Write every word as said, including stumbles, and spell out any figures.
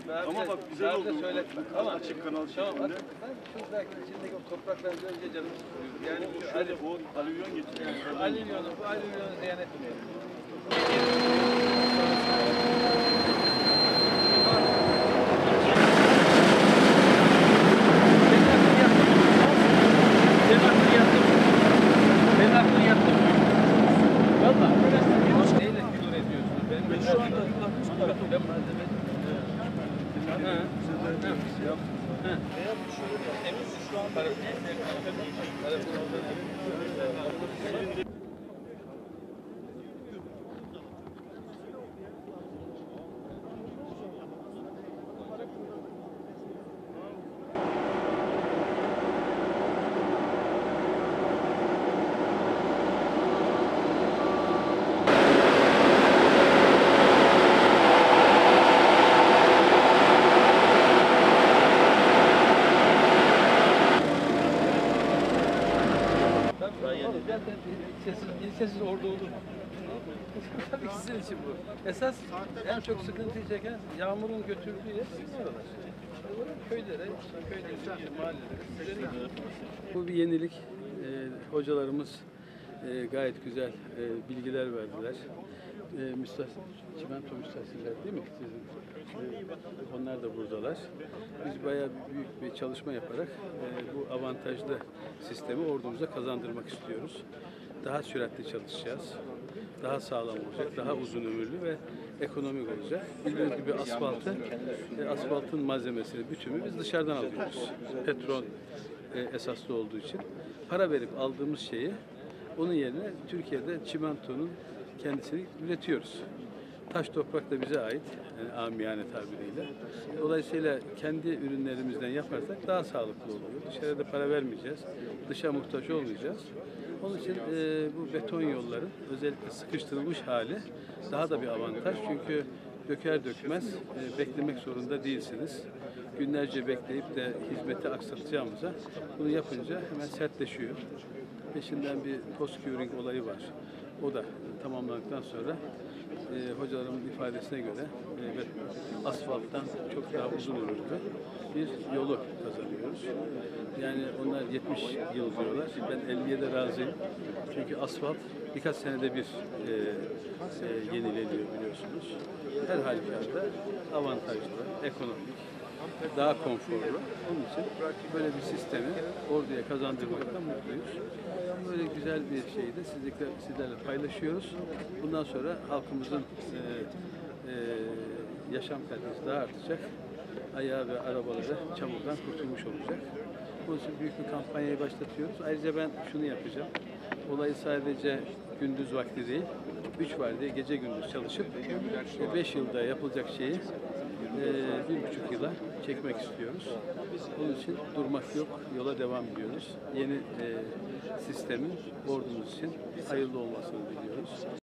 Ama bak güzel oldu. Söyletme. Ama açık kanal Tamam, şeklinde. ben şuradaki içindeki o toprakları görünce canım sıkılıyor. Yani O şu şöyle o alüvyon getiriyor. yani alüvyonu, bu alüvyonu ziyan etmeyelim. Ben şu anda ben malzeme Eğer şöyle emin şu anda zaten ilçesiz, ilçesiz orada olur. Tabii ki sizin için bu. Esas en çok sıkıntıyı çeken yağmurun götürdüğü yer sizin oralar. Köylere, köylere, mahallelere. Bu bir yenilik. Ee, hocalarımız e, gayet güzel e, bilgiler verdiler. E, müstas çimento müstahsiller değil mi sizin? E, onlar da buradalar. Biz bayağı büyük bir çalışma yaparak e, bu avantajlı sistemi ordumuza kazandırmak istiyoruz. Daha süratli çalışacağız. Daha sağlam olacak, daha uzun ömürlü ve ekonomik olacak. Bildiğiniz gibi asfaltı, e, asfaltın malzemesini, bütünü biz dışarıdan alıyoruz. Petrol e, esaslı olduğu için. Para verip aldığımız şeyi onun yerine Türkiye'de çimentonun kendisini üretiyoruz. Taş toprak da bize ait, yani amiyane tabiriyle. Dolayısıyla kendi ürünlerimizden yaparsak daha sağlıklı oluyor. Dışarıda para vermeyeceğiz, dışa muhtaç olmayacağız. Onun için e, bu beton yolların özellikle sıkıştırılmış hali daha da bir avantaj. Çünkü döker dökmez e, beklemek zorunda değilsiniz. Günlerce bekleyip de hizmeti aksatacağımıza bunu yapınca hemen sertleşiyor. Peşinden bir post-curing olayı var. O da tamamlandıktan sonra e, hocalarımın ifadesine göre e, asfalttan çok daha uzun ömürlü bir yolu kazanıyoruz. Yani onlar yetmiş yıl diyorlar. Ben elliye de razıyım. Çünkü asfalt birkaç senede bir e, e, yenileniyor biliyorsunuz. Her halükarda avantajlı, ekonomik, daha konforlu. Onun için böyle bir sistemi orduya kazandırmaktan mutluyuz. Böyle güzel bir şeyi de sizlerle, sizlerle paylaşıyoruz. Bundan sonra halkımızın e, e, yaşam kalitesi daha artacak. Ayağı ve arabaları çamurdan kurtulmuş olacak. Bunun için büyük bir kampanyayı başlatıyoruz. Ayrıca ben şunu yapacağım. Olayı sadece gündüz vakti değil, üç var diye gece gündüz çalışıp beş yılda yapılacak şeyi e, bir buçuk yıla çekmek istiyoruz. Onun için durmak yok, yola devam ediyoruz. Yeni e, sistemin ordumuz için hayırlı olmasını diliyoruz.